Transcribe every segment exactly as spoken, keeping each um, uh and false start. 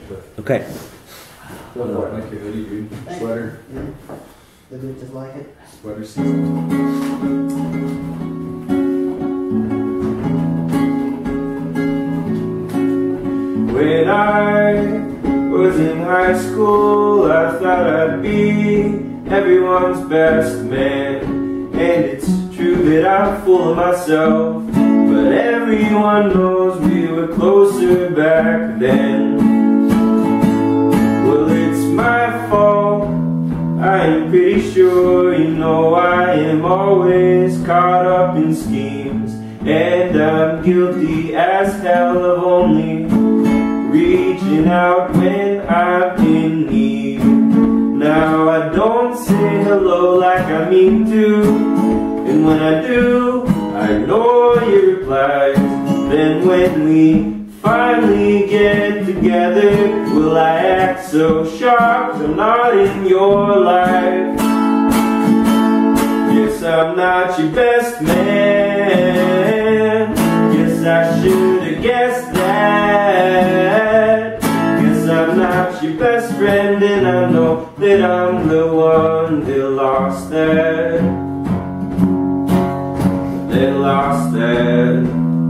Okay. Go for it. Okay, ready, dude. Sweater. Yeah. They do it just like it. Sweater season. When I was in high school, I thought I'd be everyone's best man. And it's true that I'm full of myself, but everyone knows we were closer back then. Well, it's my fault, I am pretty sure. You know I am always caught up in schemes, and I'm guilty as hell of only reaching out when I'm in need. Now I don't say hello like I mean to, and when I do, I ignore your replies. Then when we finally get together, will I act so shocked I'm not in your life? Guess I'm not your best man. Guess I should've guessed that. Guess I'm not your best friend, and I know that I'm the one that lost that. That lost that.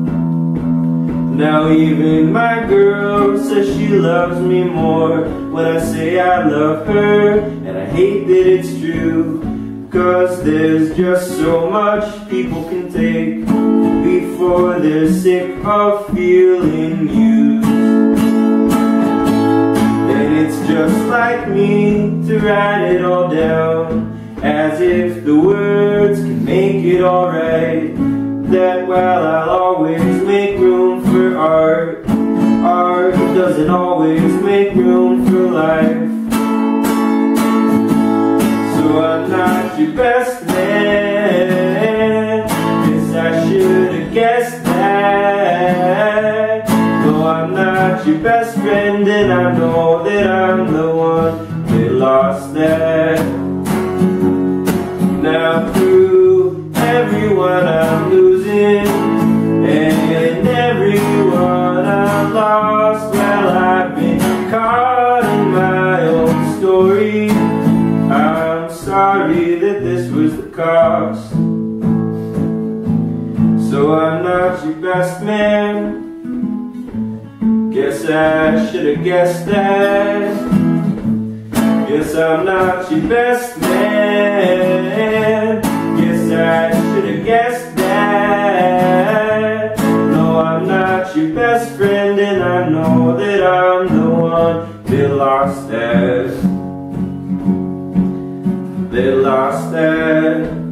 Now even my girl says she loves me more when I say I love her, and I hate that it's true, 'cause there's just so much people can take before they're sick of feeling used. And it's just like me to write it all down, as if the words can make it alright. That while I'll always make room for art, art doesn't always make room for life. So I'm not your best man. Guess I should've guessed that. No, I'm not your best friend, and I know that I'm the one that lost that. Now through everyone I'm losing, and everyone I've lost, well, I've been caught in my own story. I'm sorry that this was the cost. So I'm not your best man. Guess I should've guessed that. Guess I'm not your best man. Guess I should've guessed that. No, I'm not your best friend, and I know that I'm the one that lost that. That lost that.